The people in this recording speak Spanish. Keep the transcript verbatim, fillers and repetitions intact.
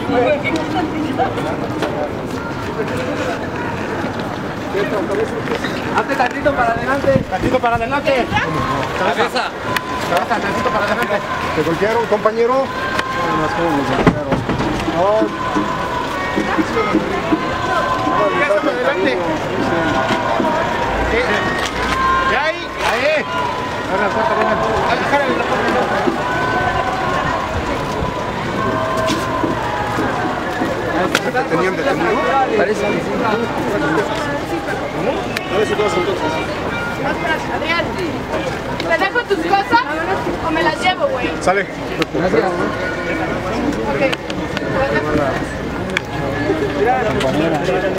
Hazte tantito para adelante. Tantito para adelante. Cabeza. Cabeza, tantito para adelante. ¿Te golpearon, compañero? No, más como nos golpearon. No. Cabeza para adelante. ¿Ya ahí? Ahí. Ahora la puerta, venga. Jálale la puerta. ¿Te tenían detenido? Parece que sí. A ver si todos entonces. Adrián, ¿te dejo tus cosas o me las llevo, güey? Sale. Gracias. Ok.